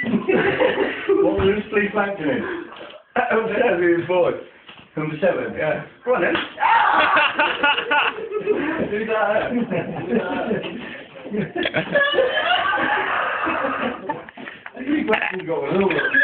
What was this police flag doing? Number 7 is forward. Number 7, yeah. Go on then. Do that. I think we've got a little